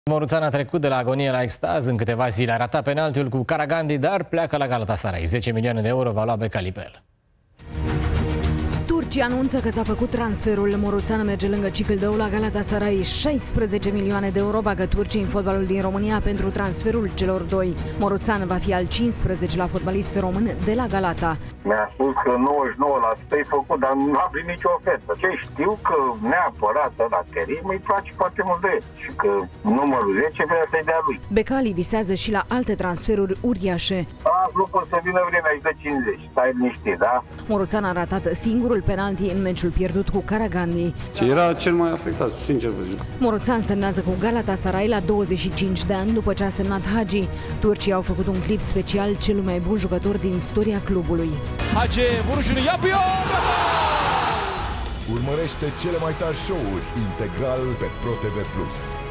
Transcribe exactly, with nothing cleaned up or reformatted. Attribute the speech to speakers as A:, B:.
A: Moruțan a trecut de la agonie la extaz în câteva zile. A ratat penaltiul cu Karagandi, dar pleacă la Galatasaray. zece milioane de euro va lua Becalipel.
B: Turcia anunță că s-a făcut transferul. Moruțan merge lângă Cicâldău la Galatasaray. șaisprezece milioane de euro bagă turcii în fotbalul din România pentru transferul celor doi. Moruțan va fi al cincisprezecelea fotbalist român de la Galata.
C: Mi-a spus că nouăzeci și nouă la sută e făcut, dar nu a primit nicio ofertă. Ce știu că neapărat la Kerim îi place foarte mult de el și că numărul zece vrea să-i dea lui.
B: Becali visează și la alte transferuri uriașe.
C: A, nu pot să vină vremea și de cincizeci. Stai liniștit, da?
B: Moruțan a ratat singurul penalti în meciul pierdut cu Karagandi.
D: Ce era cel mai afectat, sincer vă zic.
B: Moruțan semnează cu Galatasaray la douăzeci și cinci de ani după ce a semnat Hagi. Turcii au făcut un clip special, cel mai bun jucător din istoria clubului.
E: Hagi, vuruşunu yapıyor!
F: Urmărește cele mai tari show-uri integral pe ProTV plus.